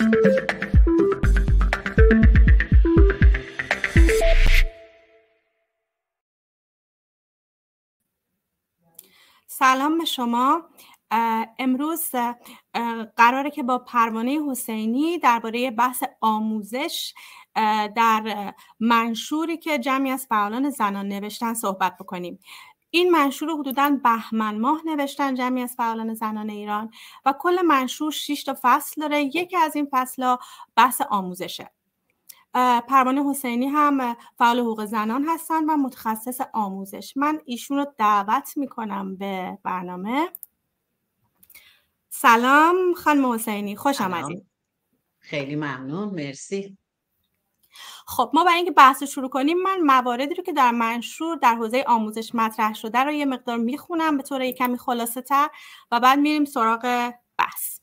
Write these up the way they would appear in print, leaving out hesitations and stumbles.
سلام به شما. امروز قراره که با پروانه حسینی درباره بحث آموزش در منشوری که جمعی از فعالان زنان نوشتن صحبت بکنیم. این منشور رو حدوداً بهمن ماه نوشتن جمعی از فعالان زنان ایران و کل منشور 6 تا فصل داره. یکی از این فصل‌ها بحث آموزشه. پروانه حسینی هم فعال حقوق زنان هستن و متخصص آموزش. من ایشون رو دعوت میکنم به برنامه. سلام خانم حسینی، خوش آمدید. خیلی ممنون، مرسی. خب ما برای اینکه بحث رو شروع کنیم، من مواردی رو که در منشور در حوزه آموزش مطرح شده رو یه مقدار میخونم به طور کمی خلاصه تر و بعد میریم سراغ بحث.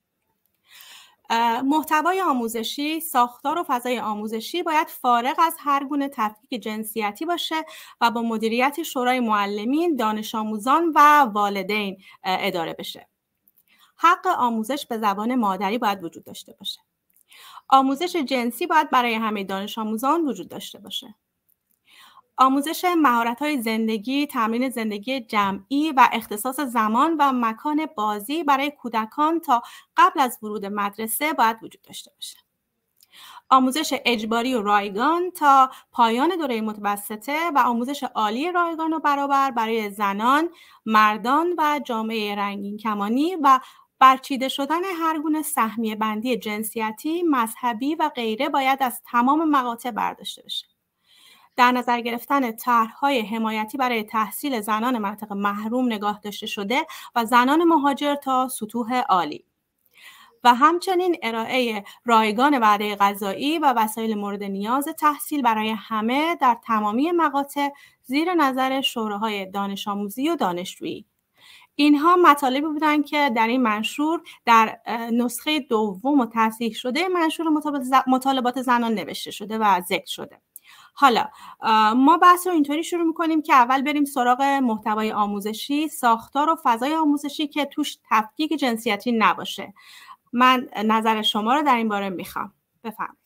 محتوای آموزشی، ساختار و فضای آموزشی باید فارغ از هر گونه تفکیک جنسیتی باشه و با مدیریت شورای معلمین، دانش آموزان و والدین اداره بشه. حق آموزش به زبان مادری باید وجود داشته باشه. آموزش جنسی باید برای همه دانش آموزان وجود داشته باشه. آموزش مهارت‌های زندگی، تمرین زندگی جمعی و اختصاص زمان و مکان بازی برای کودکان تا قبل از ورود مدرسه باید وجود داشته باشه. آموزش اجباری و رایگان تا پایان دوره متوسطه و آموزش عالی رایگان و برابر برای زنان، مردان و جامعه رنگین کمانی و برچیده شدن هر گونه سهمیه بندی جنسیتی، مذهبی و غیره باید از تمام مقاطع برداشته بشه. در نظر گرفتن طرح‌های حمایتی برای تحصیل زنان مناطق محروم نگاه داشته شده و زنان مهاجر تا سطوح عالی و همچنین ارائه رایگان وعده غذایی و وسایل مورد نیاز تحصیل برای همه در تمامی مقاطع زیر نظر شوراهای دانش آموزی و دانشجویی. اینها مطالبی بودن که در این منشور در نسخه دوم و تصحیح شده منشور مطالبات زنان نوشته شده و ذکر شده. حالا ما بحث رو اینطوری شروع میکنیم که اول بریم سراغ محتوای آموزشی، ساختار و فضای آموزشی که توش تفکیک جنسیتی نباشه. من نظر شما رو در این باره میخوام. بفرمایید.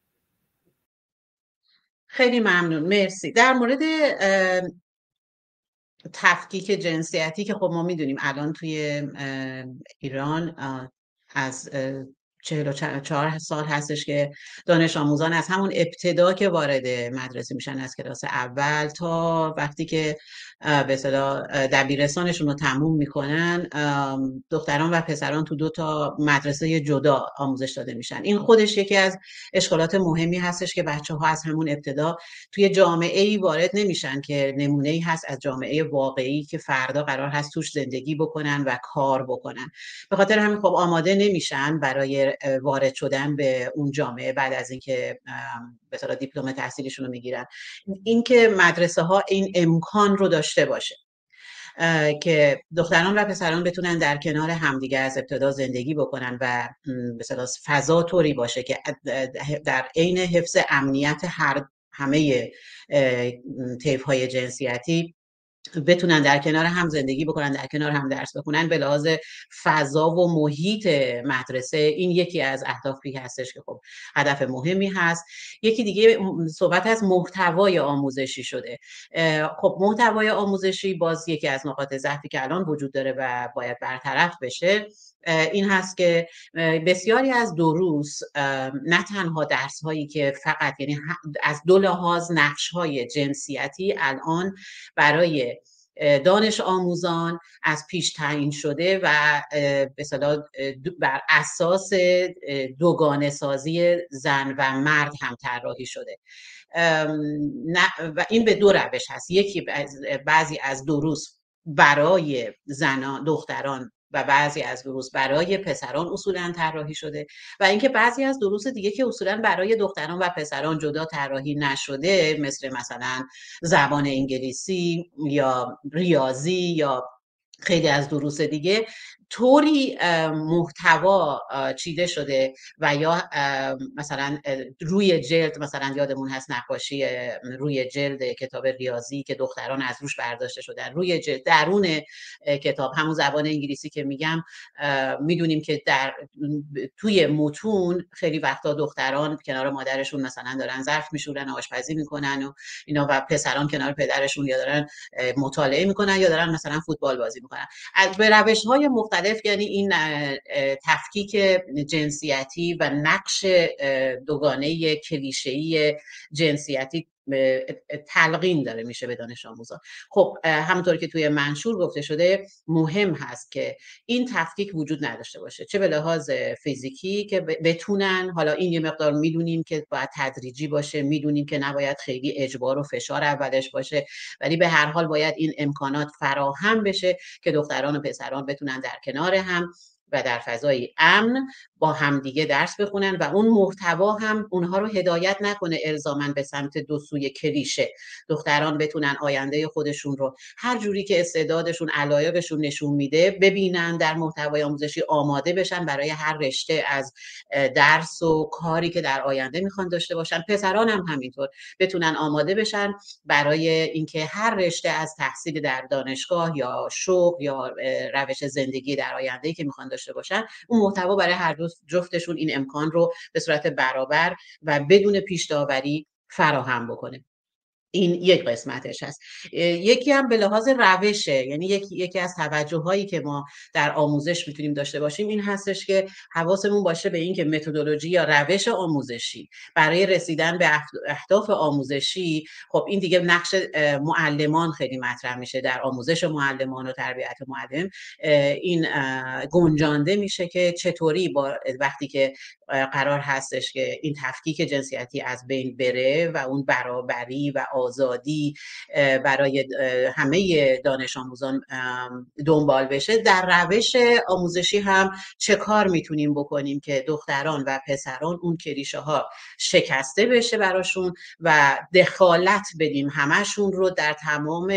خیلی ممنون، مرسی. در مورد تفکیک جنسیتی که خب ما میدونیم الان توی ایران از 44 سال هستش که دانش آموزان از همون ابتدا که وارد مدرسه میشن از کلاس اول تا وقتی که به اصطلاح دبیرستانشون رو تموم میکنن، دختران و پسران تو 2 تا مدرسه جدا آموزش داده میشن. این خودش یکی از اشکالات مهمی هستش که بچه‌ها از همون ابتدا توی جامعه‌ای وارد نمیشن که نمونه‌ای هست از جامعه واقعی که فردا قرار هست توش زندگی بکنن و کار بکنن. به خاطر همین خب آماده نمیشن برای وارد شدن به اون جامعه بعد از اینکه به اصطلاح دیپلم تحصیلیشون رو میگیرن. این که مدرسه ها این امکان رو داشته باشه که دختران و پسران بتونن در کنار همدیگه از ابتدا زندگی بکنن و به اصطلاح فضا طوری باشه که در عین حفظ امنیت همه طیف‌های جنسیتی بتونن در کنار هم زندگی بکنن، در کنار هم درس بخونن. به لحاظ فضا و محیط مدرسه این یکی از اهدافی هستش که خب هدف مهمی هست. یکی دیگه صحبت از محتوای آموزشی شده. خب محتوای آموزشی باز یکی از نقاط ضعفی که الان وجود داره و باید برطرف بشه این هست که بسیاری از دروس نه تنها درس هایی که فقط یعنی از 2 لحاظ نقش های جنسیتی الان برای دانش آموزان از پیش تعیین شده و به اصطلاح بر اساس دوگانه سازی زن و مرد هم طراحی شده و این به 2 روش هست. یکی بعضی از دروس برای زنان دختران و بعضی از دروس برای پسران اصولا طراحی شده و اینکه بعضی از دروس دیگه که اصولا برای دختران و پسران جدا طراحی نشده، مثلا زبان انگلیسی یا ریاضی یا خیلی از دروس دیگه طوری محتوا چیده شده و یا مثلا روی جلد، مثلا یادمون هست نقاشی روی جلد کتاب ریاضی که دختران از روش برداشته شدن، روی جلد درون کتاب، همون زبان انگلیسی که میگم، میدونیم که توی متون خیلی وقتا دختران کنار مادرشون مثلا دارن ظرف میشورن، آشپزی میکنن و اینا، و پسران کنار پدرشون یا دارن مطالعه میکنن یا دارن مثلا فوتبال بازی میکنن. به روش‌های مختلف، یعنی این تفکیک جنسیتی و نقش دوگانه کلیشه‌ای جنسیتی تلقین داره میشه به دانش آموزان. خب همونطور که توی منشور گفته شده مهم هست که این تفکیک وجود نداشته باشه، چه به لحاظ فیزیکی که بتونن، حالا این یه مقدار میدونیم که باید تدریجی باشه، میدونیم که نباید خیلی اجبار و فشار اولش باشه، ولی به هر حال باید این امکانات فراهم بشه که دختران و پسران بتونن در کنار هم و در فضای امن با همدیگه درس بخونن و اون محتوا هم اونها رو هدایت نکنه الزاماً به سمت دو سوی کلیشه. دختران بتونن آینده خودشون رو هر جوری که استعدادشون، علایقشون نشون میده ببینن، در محتوای آموزشی آماده بشن برای هر رشته از درس و کاری که در آینده میخوان داشته باشن. پسران هم همینطور بتونن آماده بشن برای اینکه هر رشته از تحصیل در دانشگاه یا شغل یا روش زندگی در آینده که میخوان داشته باشن، اون محتوا برای هر دو جفتشون این امکان رو به صورت برابر و بدون پیش داوری فراهم بکنه. این یک قسمتش هست. یکی هم به لحاظ روشه، یعنی یکی از توجه‌هایی که ما در آموزش میتونیم داشته باشیم این هستش که حواسمون باشه به این که متدولوژی یا روش آموزشی برای رسیدن به اهداف آموزشی، خب این دیگه نقش معلمان خیلی مطرح میشه در آموزش معلمان و تربیت معلم. این گنجانده میشه که چطوری با وقتی که قرار هستش که این تفکیک جنسیتی از بین بره و اون برابری و آزادی برای همه دانش آموزان دنبال بشه، در روش آموزشی هم چه کار میتونیم بکنیم که دختران و پسران اون کلیشه ها شکسته بشه براشون و دخالت بدیم همشون رو در تمام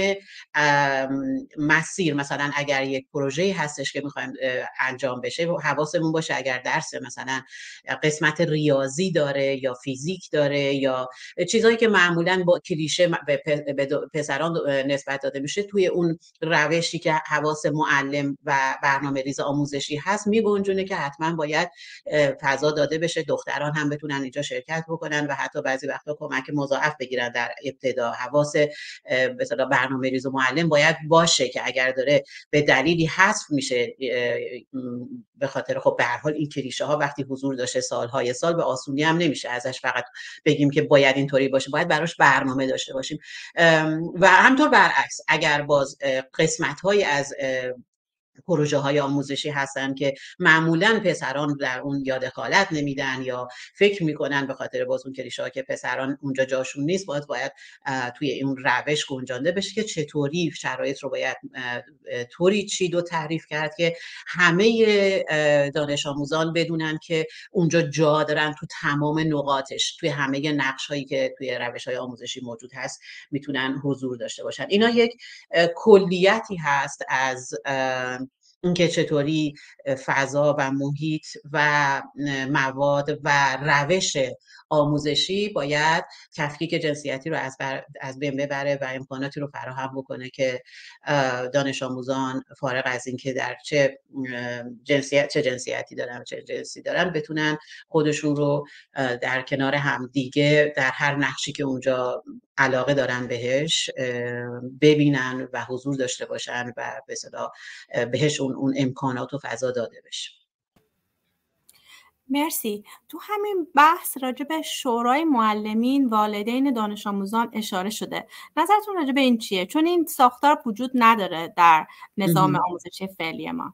مسیر. مثلا اگر یک پروژه‌ای هستش که میخوایم انجام بشه، حواسمون باشه اگر درس مثلا قسمت ریاضی داره یا فیزیک داره یا چیزایی که معمولاً با کلیشه به پسران نسبت داده میشه، توی اون روشی که حواس معلم و برنامه‌ریز آموزشی هست میگنجونه که حتما باید فضا داده بشه، دختران هم بتونن اینجا شرکت بکنن و حتی بعضی وقتا کمک مضاعف بگیرن در ابتدا. حواس مثلا برنامه‌ریز و معلم باید باشه که اگر داره به دلیلی حذف میشه به خاطر خب به هر حال این کلیشه ها وقتی حضور داشته سالهای سال به آسونی هم نمیشه ازش فقط بگیم که باید اینطوری باشه، باید براش برنامه داشته باشیم. و همطور برعکس اگر باز قسمت های از پروژه های آموزشی هستن که معمولاً پسران در اون یا دخالت نمیدن یا فکر میکنن به خاطر باز اون کلیشه ها که پسران اونجا جاشون نیست، باید توی اون روش گنجانده بشه که چطوری شرایط رو باید طوری چید و تعریف کرد که همه دانش آموزان بدونن که اونجا جا دارن تو تمام نقاطش، توی همه نقش هایی که توی روش های آموزشی موجود هست میتونن حضور داشته باشن. اینا یک کلیتی هست از اینکه چطوری فضا و محیط و مواد و روش آموزشی باید تفکیک جنسیتی رو از بین ببره و امکاناتی رو فراهم بکنه که دانش آموزان فارغ از اینکه در چه جنسیتی دارن چه جنسی دارن بتونن خودشون رو در کنار هم دیگه در هر نقشی که اونجا علاقه دارن بهش ببینن و حضور داشته باشن و به اصطلاح بهش اون امکانات و فضا داده بشه. مرسی. تو همین بحث راجع به شورای معلمین والدین دانش آموزان اشاره شده. نظرتون راجع به این چیه؟ چون این ساختار وجود نداره در نظام آموزشی فعلی ما.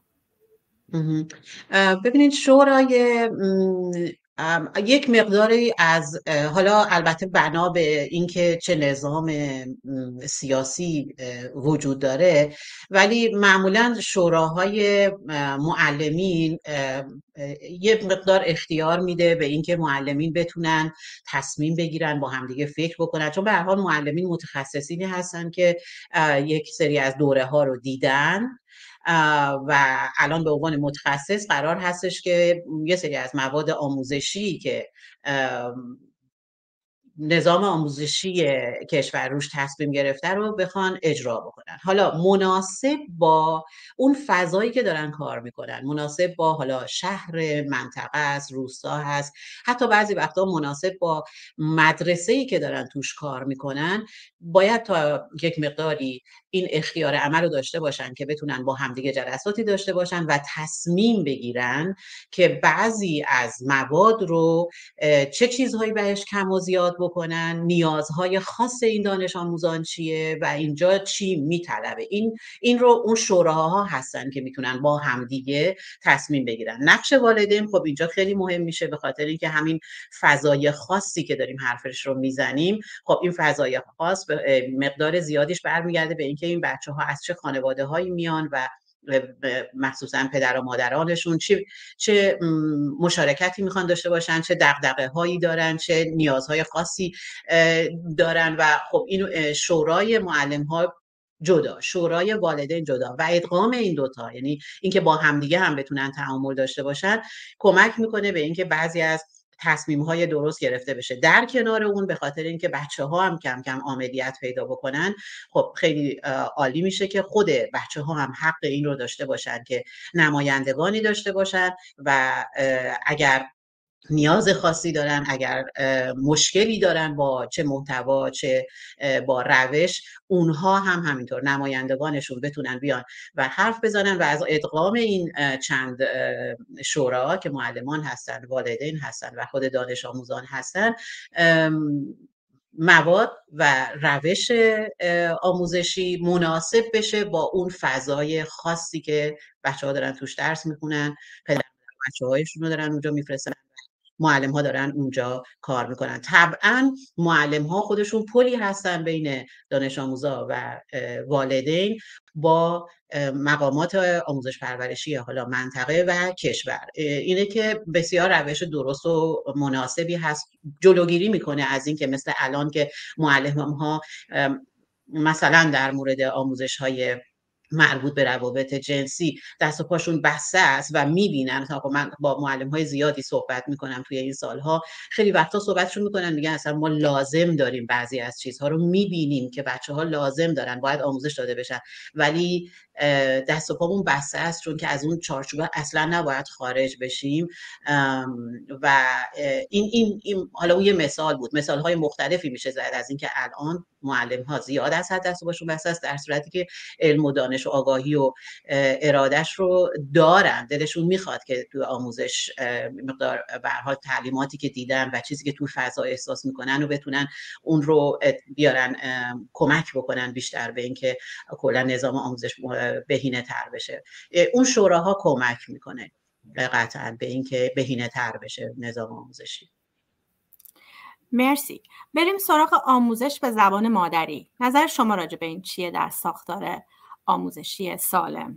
ببینید شورای یک مقداری از حالا البته بنا به اینکه چه نظام سیاسی وجود داره، ولی معمولا شوراهای معلمین یک مقدار اختیار میده به اینکه معلمین بتونن تصمیم بگیرن، با همدیگه فکر بکنن، چون به هر حال معلمین متخصصینی هستن که یک سری از دوره ها رو دیدن و الان به عنوان متخصص قرار هستش که یه سری از مواد آموزشی که نظام آموزشی کشور روش تصمیم گرفته رو بخوان اجرا بکنن. حالا مناسب با اون فضایی که دارن کار میکنن، مناسب با حالا شهر، منطقه است، روستا هست، حتی بعضی وقتا مناسب با مدرسه‌ای که دارن توش کار میکنن، باید تا یک مقداری این اختیار عمل رو داشته باشن که بتونن با همدیگه جلساتی داشته باشن و تصمیم بگیرن که بعضی از مواد رو چه چیزهایی بهش کم و زیاد بکنن، نیازهای خاص این دانش آموزان چیه و اینجا چی میطلبه. این رو اون شوراها هستن که میتونن با همدیگه تصمیم بگیرن. نقش والدین خب اینجا خیلی مهم میشه، به خاطر اینکه همین فضای خاصی که داریم حرفش رو میزنیم، خب این فضای خاص مقدار زیادیش برمیگرده به اینکه این بچه‌ها از چه خانواده‌هایی میان و مخصوصا پدر و مادرانشون چه مشارکتی میخوان داشته باشن، چه دغدغه هایی دارن، چه نیازهای خاصی دارن. و خب این شورای معلم ها جدا، شورای والدین جدا و ادغام این دوتا، یعنی اینکه با همدیگه هم بتونن تعامل داشته باشن، کمک میکنه به اینکه بعضی از تصمیم‌های درست گرفته بشه. در کنار اون به خاطر اینکه بچه‌ها هم کم کم عملیات پیدا بکنن، خب خیلی عالی میشه که خود بچه‌ها هم حق این رو داشته باشن که نمایندگانی داشته باشن و اگر نیاز خاصی دارن، اگر مشکلی دارن با چه محتوا چه با روش، اونها هم همینطور نمایندگانشون بتونن بیان و حرف بزنن و از ادغام این چند شورا که معلمان هستن، والدین هستن و خود دانش آموزان هستن، مواد و روش آموزشی مناسب بشه با اون فضای خاصی که بچه‌ها دارن توش درس میخونن، پدر بچه‌هایشون رو دارن اونجا میفرستن، معلم ها دارن اونجا کار میکنن. طبعا معلم ها خودشون پلی هستن بین دانش آموزا و والدین با مقامات آموزش پرورشی حالا منطقه و کشور. اینه که بسیار روش درست و مناسبی هست، جلوگیری میکنه از این که مثل الان که معلم ها مثلا در مورد آموزش های مربوط به روابط جنسی دست و پاشون بسته است و میبینن. من با معلم های زیادی صحبت میکنم توی این سالها، خیلی وقتا صحبتشون میکنن، میگن اصلا ما لازم داریم بعضی از چیزها رو، میبینیم که بچه ها لازم دارن، باید آموزش داده بشن، ولی دست و پامون بسته است چون که از اون چارچوب اصلا نباید خارج بشیم. و این حالا اون یه مثال بود، مثال های مختلفی میشه زد از اینکه الان معلم ها زیاد از حد دست و پاشون بسته است، در صورتی که علم و دانش و آگاهی و ارادش رو دارن، دلشون میخواد که تو آموزش مقدار به هر حال تعلیماتی که دیدن و چیزی که تو فضا احساس میکنن و بتونن اون رو بیارن کمک بکنن بیشتر به اینکه کلا نظام آموزش بهینه تر بشه. اون شوراها کمک میکنه قطعا به اینکه بهینه تر بشه نظام آموزشی. مرسی. بریم سراغ آموزش به زبان مادری. نظر شما راجع به این چیه در ساختار آموزشی سالم؟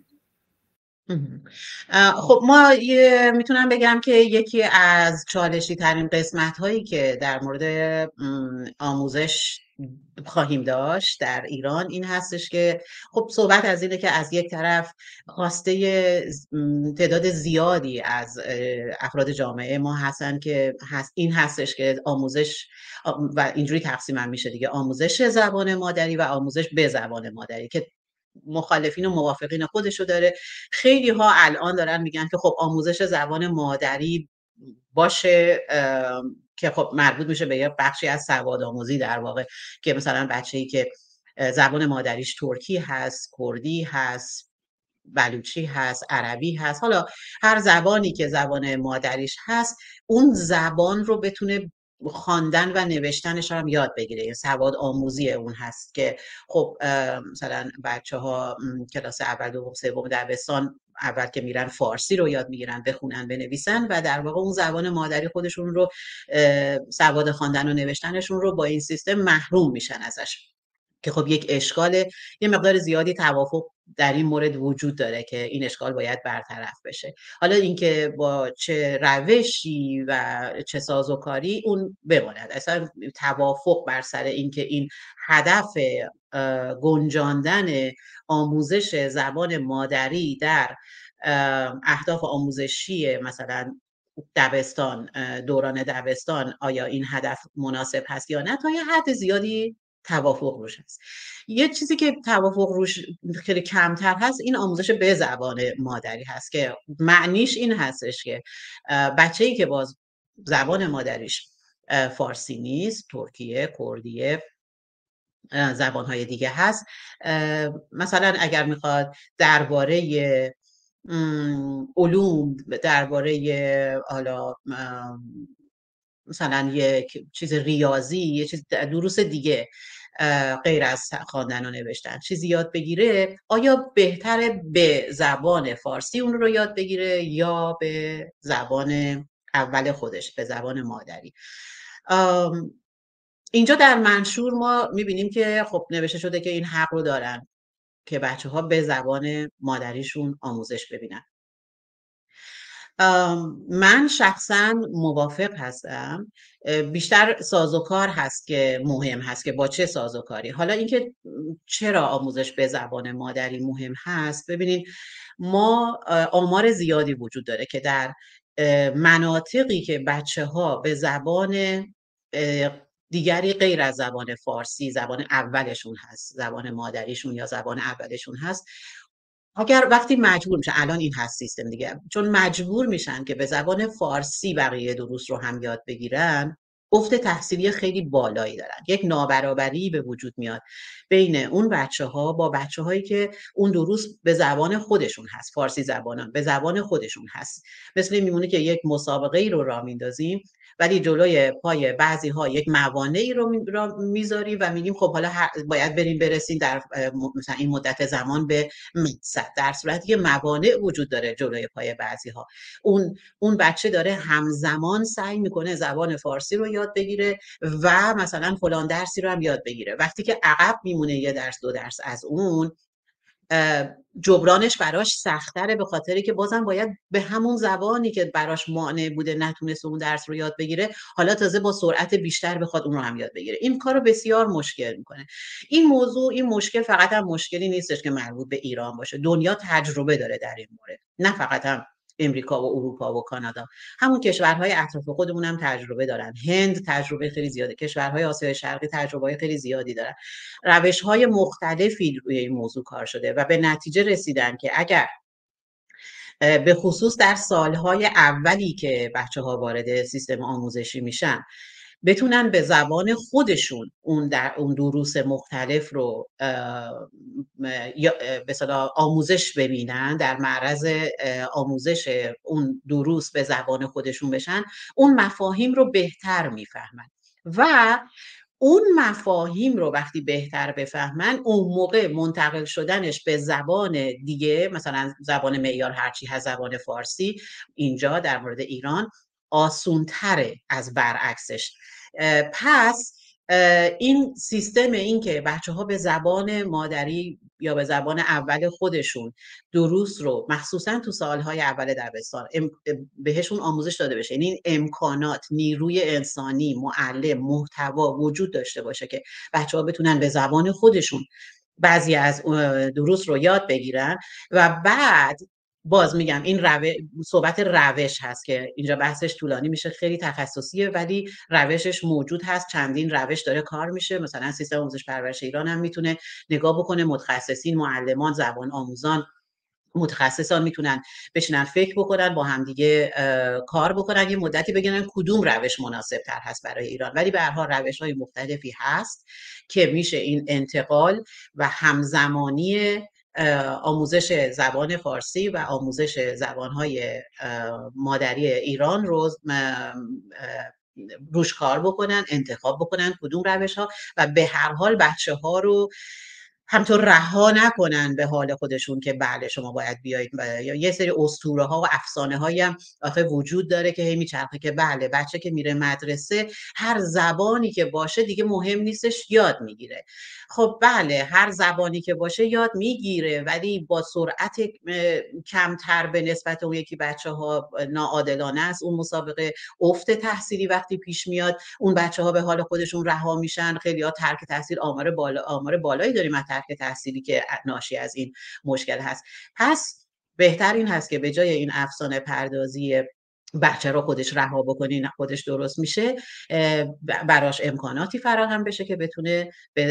خب ما میتونم بگم که یکی از چالشی ترین قسمت هایی که در مورد آموزش خواهیم داشت در ایران این هستش که خب صحبت از اینه که از یک طرف خواسته تعداد زیادی از افراد جامعه ما هستن که این هستش که آموزش و اینجوری تقسیم هم میشه دیگه، آموزش زبان مادری و آموزش به زبان مادری، که مخالفین و موافقین خودشو داره. خیلی ها الان دارن میگن که خب آموزش زبان مادری باشه که خب مربوط میشه به یه بخشی از سوادآموزی در واقع، که مثلا بچه‌ای که زبان مادریش ترکی هست، کردی هست، بلوچی هست، عربی هست، حالا هر زبانی که زبان مادریش هست، اون زبان رو بتونه خواندن و نوشتنش هم یاد بگیره. این سواد آموزی اون هست که خب مثلا بچه‌ها کلاس اول، دوم، سوم دبستان اول که میرن فارسی رو یاد میگیرن، بخونن، بنویسن و در واقع اون زبان مادری خودشون رو، سواد خواندن و نوشتنشون رو با این سیستم محروم میشن ازش، که خب یک اشکال، یه مقدار زیادی توافق در این مورد وجود داره که این اشکال باید برطرف بشه. حالا اینکه با چه روشی و چه سازوکاری اون بماند، اصلا توافق بر سر اینکه این هدف گنجاندن آموزش زبان مادری در اهداف آموزشی مثلا دبستان، دوران دبستان، آیا این هدف مناسب هست یا نه، تا یه حد زیادی توافق روش هست. یه چیزی که توافق روش خیلی کمتر هست این آموزش به زبان مادری هست که معنیش این هستش که بچه‌ای که باز زبان مادریش فارسی نیست، ترکیه، کردیه، زبان‌های دیگه هست، مثلا اگر میخواد درباره علوم، درباره حالا مثلا یک چیز ریاضی، یه چیز دروس دیگه غیر از خواندن و نوشتن چیزی یاد بگیره، آیا بهتره به زبان فارسی اون رو یاد بگیره یا به زبان اول خودش، به زبان مادری؟ اینجا در منشور ما میبینیم که خب نوشته شده که این حق رو دارن که بچه‌ها به زبان مادریشون آموزش ببینن. من شخصا موافق هستم، بیشتر سازوکار هست که مهم هست که با چه سازوکاری. حالا اینکه چرا آموزش به زبان مادری مهم هست، ببینید ما آمار زیادی وجود داره که در مناطقی که بچه‌ها به زبان دیگری غیر از زبان فارسی، زبان اولشون هست، زبان مادریشون یا زبان اولشون هست، اگر وقتی مجبور میشن، الان این هست سیستم دیگه، چون مجبور میشن که به زبان فارسی بقیه دروس رو هم یاد بگیرن، افت تحصیلی خیلی بالایی دارن. یک نابرابری به وجود میاد بین اون بچه‌ها با بچه‌هایی که اون دروس به زبان خودشون هست، فارسی زبانان به زبان خودشون هست. مثل میمونه که یک مسابقه ای رو راه میندازیم ولی جلوی پای بعضی ها یک موانعی رو میذاریم و میگیم خب حالا باید بریم برسیم در مثلا این مدت زمان به مقصد، در صورتی که موانع وجود داره جلوی پای بعضی ها. اون بچه داره همزمان سعی میکنه زبان فارسی رو یاد بگیره و مثلا فلان درسی رو هم یاد بگیره. وقتی که عقب میمونه یه درس دو درس از اون، جبرانش براش سخت‌تره، به خاطری که بازم باید به همون زبانی که براش مانع بوده نتونست اون درس رو یاد بگیره، حالا تازه با سرعت بیشتر بخواد اون رو هم یاد بگیره. این کارو بسیار مشکل میکنه. این مشکل فقط هم مشکلی نیستش که مربوط به ایران باشه، دنیا تجربه داره در این مورد، نه فقط هم امریکا و اروپا و کانادا، همون کشورهای اطراف خودمون هم تجربه دارن. هند تجربه خیلی زیاده، کشورهای آسیای شرقی تجربه خیلی زیادی دارن. روش‌های مختلفی روی این موضوع کار شده و به نتیجه رسیدن که اگر به خصوص در سالهای اولی که بچه‌ها وارد سیستم آموزشی میشن بتونن به زبان خودشون اون دروس مختلف رو به اصطلاح آموزش ببینن، در معرض آموزش اون دروس به زبان خودشون بشن، اون مفاهیم رو بهتر میفهمن و اون مفاهیم رو وقتی بهتر بفهمن، اون موقع منتقل شدنش به زبان دیگه، مثلا زبان معیار هرچی هست، زبان فارسی، اینجا در مورد ایران آسونتره از برعکسش. پس این سیستم این که بچه‌ها به زبان مادری یا به زبان اول خودشون دروس رو مخصوصا تو سالهای اول دبستان بهشون آموزش داده بشه، یعنی این امکانات، نیروی انسانی، معلم، محتوا وجود داشته باشه که بچه‌ها بتونن به زبان خودشون بعضی از دروس رو یاد بگیرن و بعد باز میگم این صحبت روش هست که اینجا بحثش طولانی میشه، خیلی تخصصیه ولی روشش موجود هست، چندین روش داره کار میشه. مثلا سیستم آموزش پرورش ایران هم میتونه نگاه بکنه، متخصصین، معلمان، زبان آموزان، متخصصان میتونن بشینن فکر بکنن، با همدیگه کار بکنن، یه مدتی بگن کدوم روش مناسب تر هست برای ایران. ولی به هر حال روش‌های مختلفی هست که میشه این انتقال و همزمانی آموزش زبان فارسی و آموزش زبانهای مادری ایران رو روش کار بکنن، انتخاب بکنن کدوم روش ها، و به هر حال بچه ها رو همطور رها نکنن به حال خودشون که بله شما باید بیایید. یا یه سری اسطوره ها و افسانه هایی هم آخه وجود داره که هی میچرخه که بله بچه که میره مدرسه هر زبانی که باشه دیگه مهم نیستش، یاد میگیره. خب بله هر زبانی که باشه یاد میگیره، ولی با سرعت کمتر به نسبت اون یکی بچه ها ناعادلانه است اون مسابقه. افت تحصیلی وقتی پیش میاد اون بچه ها به حال خودشون رها میشن، خیلی ها ترک تحصیل، آمار بالایی داریم از ترک تحصیلی که ناشی از این مشکل هست. پس بهتر این هست که به جای این افسانه پردازی بچه رو خودش رها بکنی نه خودش درست میشه، براش امکاناتی فراهم بشه که بتونه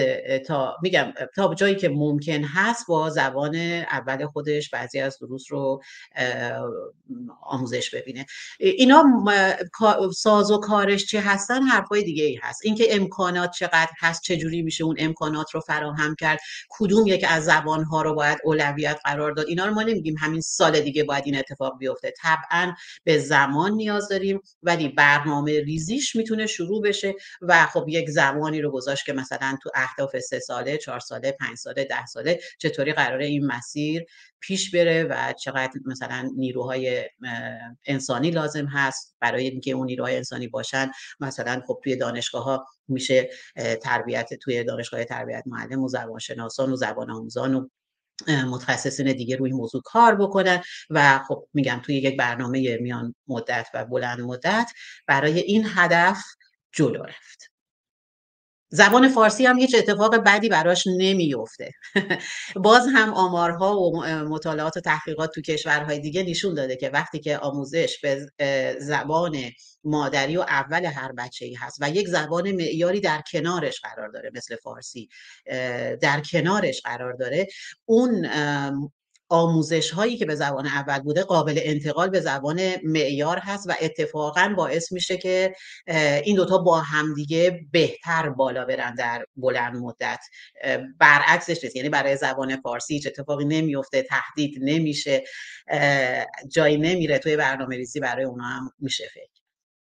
تا جایی که ممکن هست با زبان اول خودش بعضی از دروس رو آموزش ببینه. اینا ساز و کارش چی هستن حرفای دیگه ای هست. اینکه امکانات چقدر هست، چجوری میشه اون امکانات رو فراهم کرد، کدوم یک از زبانها رو باید اولویت قرار داد، اینا رو ما نمیگیم همین سال دیگه باید این اتفاق بیفته. طبعا به زمان نیاز داریم، ولی برنامه ریزیش میتونه شروع بشه و خب یک زمانی رو گذاشت که مثلا تو اهداف 3 ساله، 4 ساله، 5 ساله، 10 ساله چطوری قراره این مسیر پیش بره و چقدر مثلا نیروهای انسانی لازم هست برای اینکه اون نیروهای انسانی باشن. مثلا خب توی دانشگاه ها میشه توی دانشگاه تربیت معلم و زبانشناسان و زبان آموزان و متخصصین دیگه روی موضوع کار بکنن و خب میگم توی یک برنامه میان مدت و بلند مدت برای این هدف جلو رفت. زبان فارسی هم هیچ اتفاق بدی براش نمیفته. باز هم آمارها و مطالعات و تحقیقات تو کشورهای دیگه نشون داده که وقتی که آموزش به زبان مادری و اول هر بچه‌ای هست و یک زبان معیاری در کنارش قرار داره مثل فارسی در کنارش قرار داره، اون آموزش هایی که به زبان اول بوده قابل انتقال به زبان معیار هست و اتفاقا باعث میشه که این دوتا با همدیگه بهتر بالا برن در بلند مدت. برعکسش نیست، یعنی برای زبان فارسی هیچ اتفاقی نمیفته، تهدید نمیشه، جایی نمیره، توی برنامه ریزی برای اونا هم میشه فکر.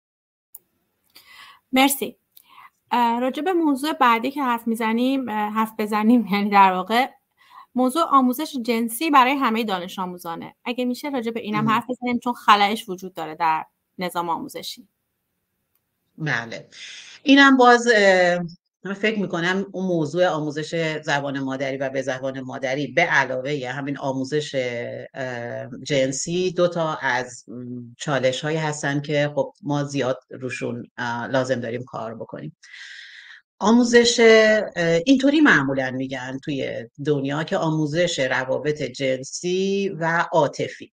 مرسی. راجع به موضوع بعدی که حرف بزنیم یعنی در واقع موضوع آموزش جنسی برای همه دانش آموزانه. اگه میشه راجع به اینم حرف بزنیم چون خلأش وجود داره در نظام آموزشی. بله اینم باز من فکر میکنم اون موضوع آموزش زبان مادری و به زبان مادری به علاوه همین آموزش جنسی دوتا از چالش هایی هستن که خب ما زیاد روشون لازم داریم کار بکنیم. آموزش اینطوری معمولا میگن توی دنیا که آموزش روابط جنسی و عاطفی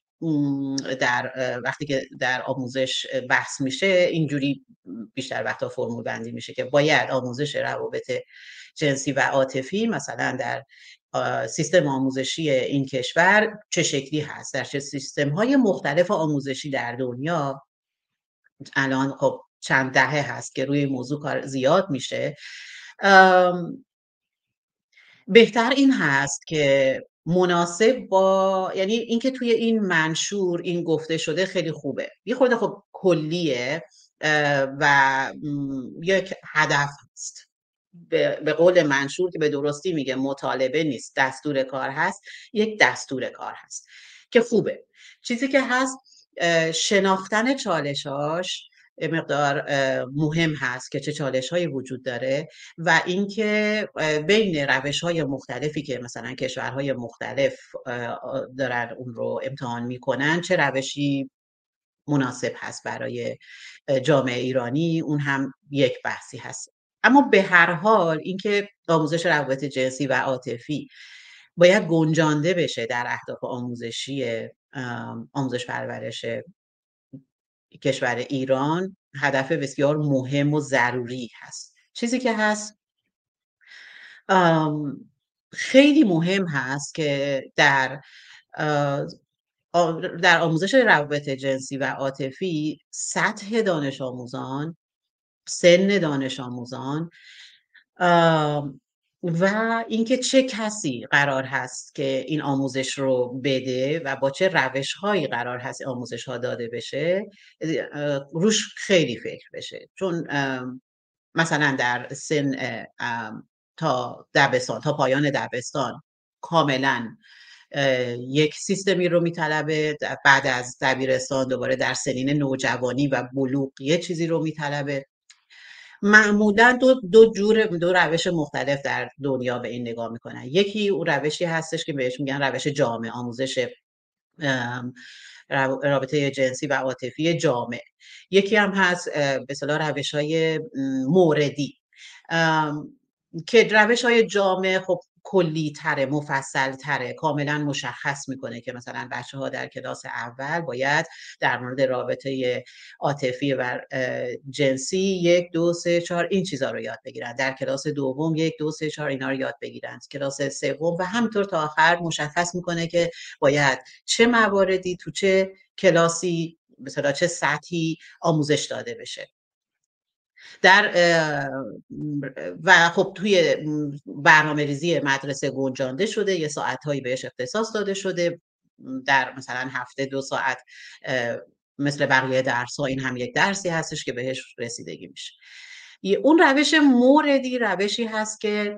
وقتی که در آموزش بحث میشه اینجوری بیشتر وقتا فرمول بندی میشه که باید آموزش روابط جنسی و عاطفی مثلا در سیستم آموزشی این کشور چه شکلی هست، در چه سیستم های مختلف آموزشی در دنیا. الان خب چند دهه هست که روی موضوع کار زیاد میشه. بهتر این هست که مناسب با یعنی اینکه توی این منشور این گفته شده خیلی خوبه، یه خورده خب کلیه و یک هدف هست. به قول منشور که به درستی میگه مطالبه نیست، دستور کار هست، یک دستور کار هست که خوبه. چیزی که هست شناختن چالشاش مقدار مهم هست که چه چالش هایی وجود داره و اینکه بین روش های مختلفی که مثلا کشورهای مختلف دارن اون رو امتحان میکنن چه روشی مناسب هست برای جامعه ایرانی، اون هم یک بحثی هست. اما به هر حال اینکه آموزش روابط جنسی و عاطفی باید گنجانده بشه در اهداف آموزشی آموزش پرورش کشور ایران هدف بسیار مهم و ضروری هست. چیزی که هست خیلی مهم هست که در آموزش روابط جنسی و عاطفی سطح دانش آموزان، سن دانش آموزان و اینکه چه کسی قرار هست که این آموزش رو بده و با چه روش هایی قرار هست آموزش ها داده بشه روش خیلی فکر بشه. چون مثلا در سن تا دبستان، تا پایان دبستان کاملا یک سیستمی رو میطلبه. بعد از دبیرستان دوباره در سنین نوجوانی و بلوغ یه چیزی رو میطلبه. معمولا دو روش مختلف در دنیا به این نگاه میکنن. یکی اون روشی هستش که بهش میگن روش جامع، آموزش رابطه جنسی و عاطفی جامع. یکی هم هست به اصطلاح روش‌های موردی که روش‌های جامع خب کلی تره، مفصل تره، کاملا مشخص میکنه که مثلا بچه‌ها در کلاس اول باید در مورد رابطه عاطفی و جنسی 1 2 3 4 این چیزا رو یاد بگیرن، در کلاس دوم 1 2 3 4 اینا رو یاد بگیرن، کلاس سوم و همینطور تا آخر مشخص میکنه که باید چه مواردی تو چه کلاسی مثلا چه سطحی آموزش داده بشه. و خب توی برنامه‌ریزی مدرسه گنجانده شده، یه ساعت‌هایی بهش اختصاص داده شده، در مثلا هفته 2 ساعت مثل بقیه درس‌ها این هم یک درسی هستش که بهش رسیدگی میشه. اون روش موردی روشی هست که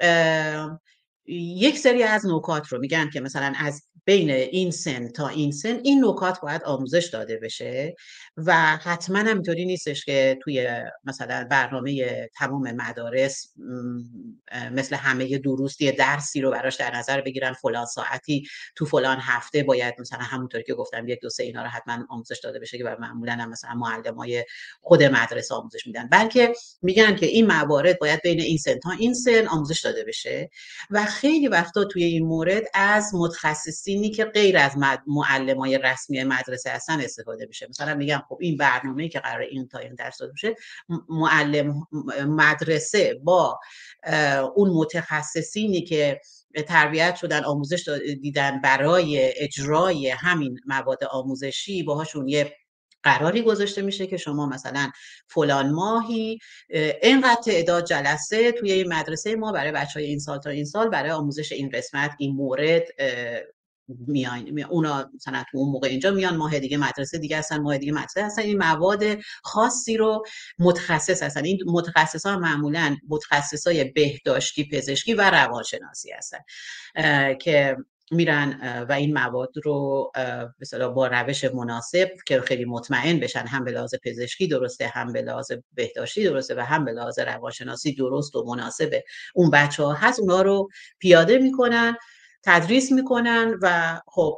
یک سری از نکات رو میگن که مثلا از بین این سن تا این سن این نکات باید آموزش داده بشه و حتما هم اینطوری نیستش که توی مثلا برنامه تمام مدارس مثل همه دروسی درسی رو براش در نظر بگیرن فلان ساعتی تو فلان هفته باید مثلا همونطوری که گفتم 1 2 3 اینا رو حتما آموزش داده بشه که معمولا هم مثلا معلمای خود مدرسه آموزش میدن، بلکه میگن که این موارد باید بین این سن تا این سن آموزش داده بشه و خیلی وقتا توی این مورد از متخصصینی که غیر از معلمای رسمی مدرسه هستن استفاده میشه. مثلا میگم خب این برنامه‌ای که قراره این تا این درس داده بشه، معلم مدرسه با اون متخصصینی که تربیت شدن، آموزش دیدن برای اجرای همین مواد آموزشی، باهاشون یه قراری گذاشته میشه که شما مثلا فلان ماهی اینقدر تعداد جلسه توی این مدرسه ما برای بچهای این سال تا این سال برای آموزش این قسمت این مورد میان، اونا مثلا تو اون موقع اینجا میان، ماه دیگه مدرسه دیگه هستن، ماه دیگه مدرسه هستن، این مواد خاصی رو متخصص هستن. این متخصصا معمولا متخصصای بهداشتی، پزشکی و روانشناسی هستن که میرن و این مواد رو مثلا با روش مناسب که خیلی مطمئن بشن هم به لحاظ پزشکی درسته، هم به لحاظ بهداشتی درسته و هم به لحاظ روانشناسی درست و مناسب اون بچه‌ها هست، اونا رو پیاده میکنن، تدریس میکنن و خب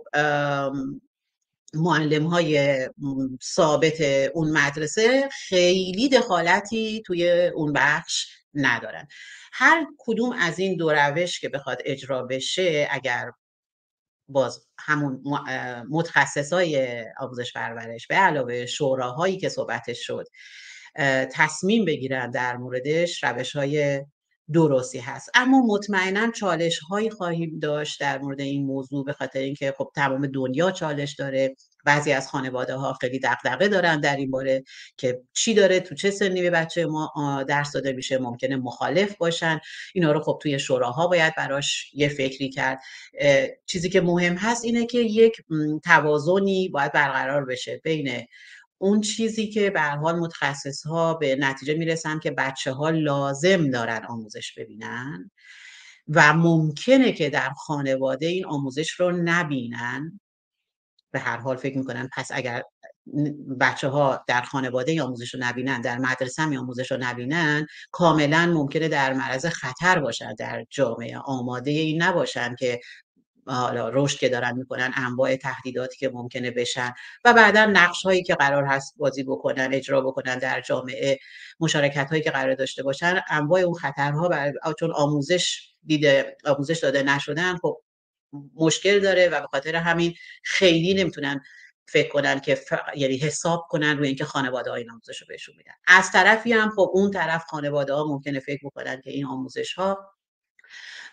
معلم‌های ثابت اون مدرسه خیلی دخالتی توی اون بخش ندارن. هر کدوم از این دو روش که بخواد اجرا بشه، اگر باز همون متخصصای آموزش پرورش به علاوه شوراهایی که صحبتش شد تصمیم بگیرن در موردش، روش‌های درستی هست. اما مطمئنا چالش هایی خواهیم داشت در مورد این موضوع، به خاطر اینکه خب تمام دنیا چالش داره. بعضی از خانواده ها خیلی دغدغه دارن در این باره که چی داره تو چه سنی به بچه ما درس داده میشه، ممکنه مخالف باشن. اینا رو خب توی شوراها باید براش یه فکری کرد. چیزی که مهم هست اینه که یک توازنی باید برقرار بشه بین اون چیزی که به هر حال متخصص‌ها به نتیجه میرسن که بچه‌ها لازم دارن آموزش ببینن و ممکنه که در خانواده این آموزش رو نبینن. به هر حال فکر میکنن پس اگر بچه‌ها در خانواده آموزش رو نبینن، در مدرسه هم آموزش رو نبینن، کاملا ممکنه در معرض خطر باشن در جامعه، آماده این نباشن که حالا رشد که دارن میکنن، انواع تهدیداتی که ممکنه بشن و بعدا نقش هایی که قرار هست بازی بکنن، اجرا بکنن در جامعه، مشارکت هایی که قرار داشته باشن، انواع اون خطرها چون آموزش داده نشدن خب مشکل داره و به خاطر همین خیلی نمیتونن فکر کنن که یعنی حساب کنن روی اینکه خانواده ها این آموزش رو بهشون میدن. از طرفی هم خب اون طرف خانواده ها ممکنه فکر بکنن که این آموزش ها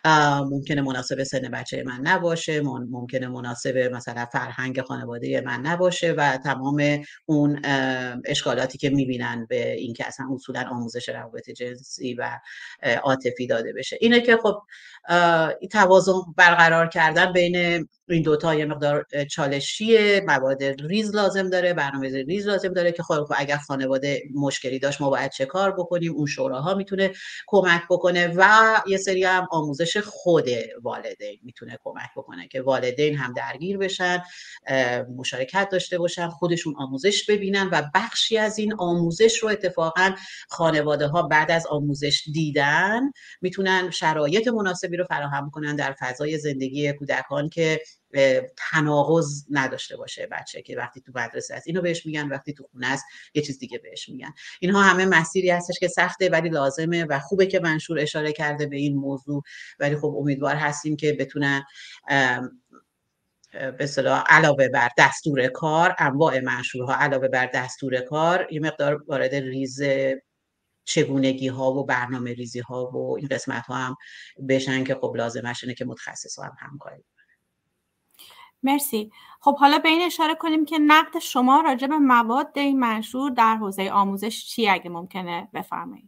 ممکنه مناسب سن بچه من نباشه، ممکنه مناسب مثلا فرهنگ خانواده من نباشه و تمام اون اشکالاتی که میبینن به اینکه اصلا اصولا آموزش روابط جنسی و عاطفی داده بشه. اینه که خب توازن برقرار کردن بین این دوتا یه مقدار چالشیه، مواد ریز لازم داره، برنامه‌ریزی ریز لازم داره که خب اگر خانواده مشکلی داشت ما باید چه کار بکنیم، اون شوراها میتونه کمک بکنه و یه سری هم آموزش خود والدین میتونه کمک بکنه که والدین هم درگیر بشن، مشارکت داشته باشن، خودشون آموزش ببینن و بخشی از این آموزش رو اتفاقا خانواده ها بعد از آموزش دیدن میتونن شرایط مناسبی رو فراهم کنن در فضای زندگی کودکان که تناقض نداشته باشه بچه که وقتی تو مدرسه است اینو بهش میگن، وقتی تو خونه است یه چیز دیگه بهش میگن. اینها همه مسیری هستش که سخته ولی لازمه و خوبه که منشور اشاره کرده به این موضوع، ولی خب امیدوار هستیم که بتونن به اصطلاح علاوه بر دستور کار، انواع منشورها علاوه بر دستور کار یه مقدار وارد ریز چگونگی ها و برنامه ریزی ها و این قسمت ها هم بشن که خب لازمش اینه که متخصص ها هم همکاری. مرسی. خب حالا به این اشاره کنیم که نقد شما راجع به مواد این منشور در حوزه آموزش چی اگه ممکنه بفرمایید؟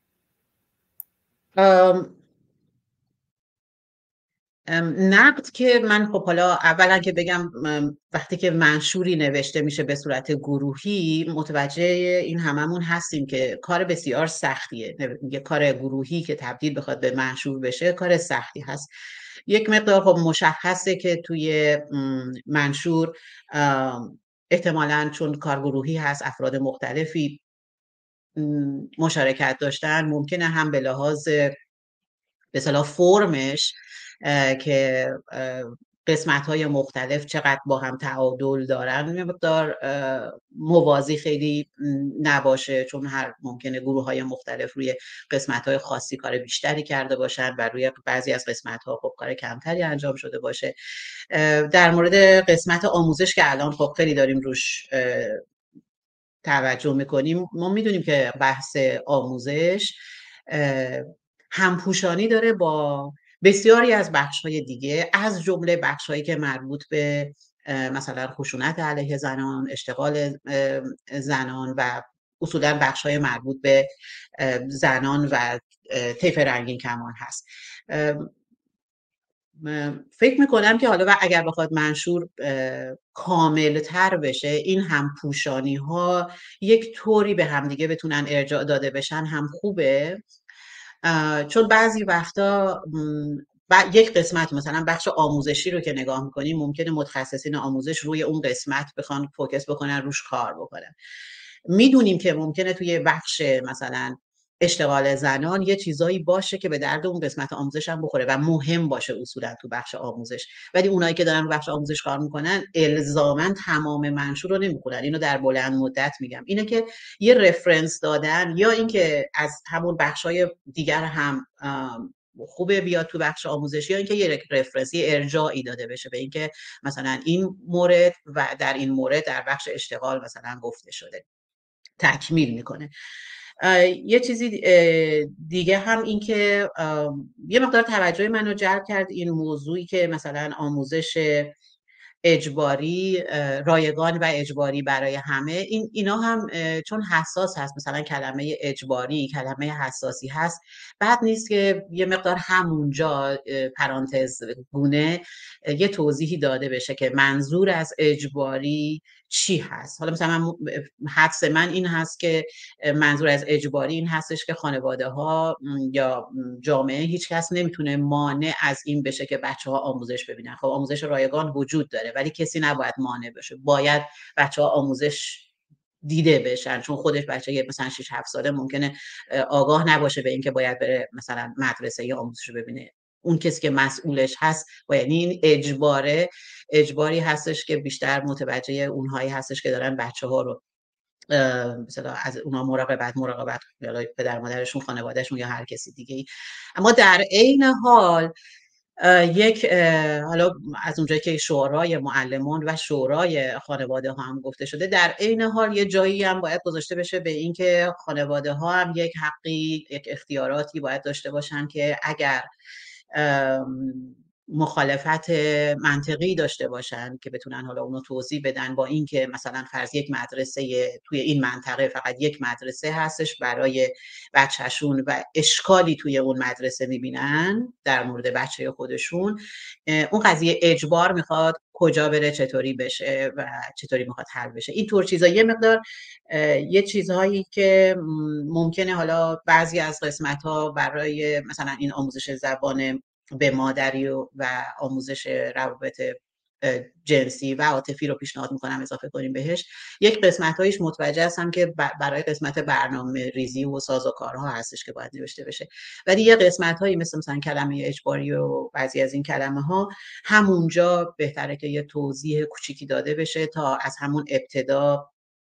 نقد که من خب حالا اولا که بگم وقتی که منشوری نوشته میشه به صورت گروهی متوجه این هممون هستیم که کار بسیار سختیه. یه کار گروهی که تبدیل بخواد به منشور بشه کار سختی هست. یک مقدار خب مشخصه که توی منشور احتمالاً چون کار گروهی هست افراد مختلفی مشارکت داشتن، ممکنه هم به لحاظ به اصطلاح فرمش که قسمت‌های مختلف چقدر با هم تعادل دارن مقدار موازی خیلی نباشه، چون هر ممکنه گروه‌های مختلف روی قسمت‌های خاصی کار بیشتری کرده باشن و روی بعضی از قسمت‌ها خب کار کمتری انجام شده باشه. در مورد قسمت آموزش که الان خب خیلی داریم روش توجه میکنیم، ما میدونیم که بحث آموزش همپوشانی داره با بسیاری از بخش‌های دیگه، از جمله بخش‌هایی که مربوط به مثلا خشونت علیه زنان، اشتغال زنان و اصولا بخش‌های مربوط به زنان و طیف رنگین کمان هست. فکر میکنم که حالا و اگر بخواد منشور کامل تر بشه این همپوشانی ها یک طوری به همدیگه بتونن ارجاع داده بشن هم خوبه، چون بعضی وقتا یک قسمت مثلا بخش آموزشی رو که نگاه میکنیم ممکنه متخصصین آموزش روی اون قسمت بخوان فوکس بکنن، روش کار بکنن. میدونیم که ممکنه توی بخش مثلا اشتغال زنان یه چیزایی باشه که به درد اون قسمت آموزش هم بخوره و مهم باشه اصولا تو بخش آموزش، ولی اونایی که دارن بخش آموزش کار میکنن الزاماً تمام منشور رو نمیخونن. اینو در بلند مدت میگم، اینه که یه رفرنس دادن یا اینکه از همون بخشای دیگر هم خوبه بیاد تو بخش آموزشی، یا اینکه یه رفرنسی ارجاعی داده بشه به اینکه مثلا این مورد و در این مورد در بخش اشتغال مثلا گفته شده، تکمیل میکنه. یه چیزی دیگه هم این که یه مقدار توجه منو جلب کرد این موضوعی که مثلا آموزش اجباری، رایگان و اجباری برای همه، اینا هم چون حساس هست، مثلا کلمه اجباری کلمه حساسی هست، بعد نیست که یه مقدار همونجا پرانتز گونه یه توضیحی داده بشه که منظور از اجباری چی هست. حالا مثلا حدس من این هست که منظور از اجباری این هستش که خانواده ها یا جامعه هیچ کس نمیتونه مانع از این بشه که بچه ها آموزش ببینن. خب آموزش رایگان وجود داره ولی کسی نباید مانع بشه، باید بچه ها آموزش دیده بشن، چون خودش بچه مثلا 6-7 ساله ممکنه آگاه نباشه به اینکه باید بره مثلا مدرسه یا آموزش رو ببینه. اون کسی که مسئولش هست و یعنی این اجباری هستش که بیشتر متوجه اونهایی هستش که دارن بچه ها رو مثلا از اونها مراقبت یا پدر مادرشون، خانوادهشون یا هر کسی دیگه ای. اما در عین حال یک حالا از اونجایی که شورای معلمان و شورای خانواده ها هم گفته شده، در عین حال یه جایی هم باید گذاشته بشه به اینکه خانواده ها هم یک حقی، یک اختیاراتی باید داشته باشن که اگر مخالفت منطقی داشته باشن که بتونن حالا اونو توضیح بدن، با اینکه مثلا فرض یک مدرسه توی این منطقه فقط یک مدرسه هستش برای بچهشون و اشکالی توی اون مدرسه میبینن در مورد بچه خودشون، اون قضیه اجبار میخواد کجا بره، چطوری بشه و چطوری میخواد حل بشه. این طور چیزا یه مقدار یه چیزهایی که ممکنه حالا بعضی از قسمت ها برای مثلا این آموزش زبان به مادری و آموزش روابط جنسی و عاطفی رو پیشنهاد میکنم اضافه کنیم بهش. یک قسمت‌هایش متوجه هستم که برای قسمت برنامه ریزی و سازوکارها هستش که باید نوشته بشه، ولی یه قسمت‌هایی مثلا کلمه اجباری و بعضی از این کلمه‌ها همونجا بهتره که یه توضیح کوچیکی داده بشه تا از همون ابتدا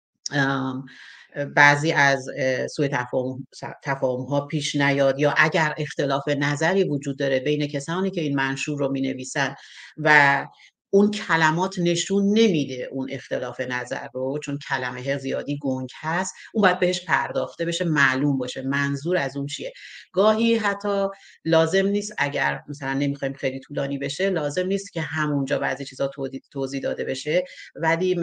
بعضی از سوء تفاهم ها پیش نیاد، یا اگر اختلاف نظری وجود داره بین کسانی که این منشور رو می نویسن و اون کلمات نشون نمیده اون اختلاف نظر رو، چون کلمه زیادی گنگ هست، اون باید بهش پرداخته بشه، معلوم باشه منظور از اون چیه. گاهی حتی لازم نیست، اگر مثلا نمیخوایم خیلی طولانی بشه، لازم نیست که همونجا بعضی چیزا توضیح داده بشه، ولی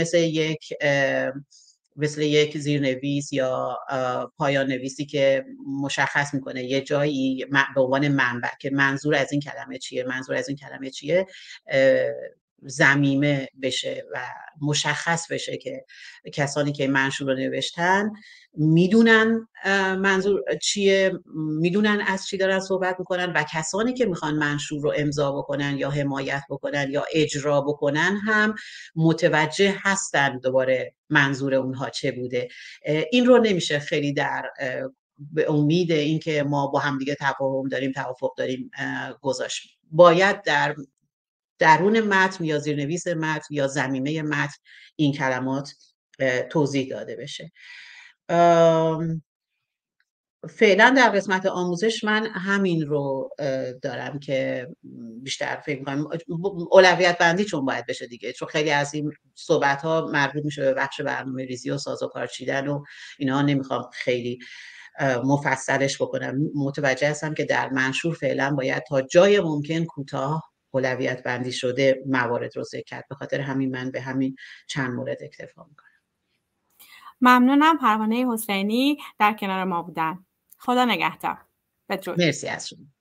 مثل یک زیرنویس یا پایان نویسی که مشخص میکنه یه جایی به عنوان منبع که منظور از این کلمه چیه، منظور از این کلمه چیه، ضمیمه بشه و مشخص بشه که کسانی که منشور رو نوشتن میدونن منظور چیه، میدونن از چی دارن صحبت میکنن، و کسانی که میخوان منشور رو امضا بکنن یا حمایت بکنن یا اجرا بکنن هم متوجه هستن دوباره منظور اونها چه بوده. این رو نمیشه خیلی به امید اینکه ما با هم دیگه تفاهم داریم، توافق داریم گذاشت. باید در درون متن یا زیرنویس متن یا ضمیمه متن این کلمات توضیح داده بشه. فعلا در قسمت آموزش من همین رو دارم که بیشتر فکر می‌کنم اولویت بندی چون باید بشه دیگه، چون خیلی از این صحبت ها مربوط میشه به بخش برنامه ریزی و سازوکار چیدن و اینا، نمیخوام خیلی مفصلش بکنم. متوجه هستم که در منشور فعلا باید تا جای ممکن کوتاه اولویت بندی شده موارد رو ذکر کرد، به خاطر همین من به همین چند مورد اکتفا میکنم. ممنونم پروانه حسینی در کنار ما بودن. خدا نگهدار. بدرود. مرسی از شما.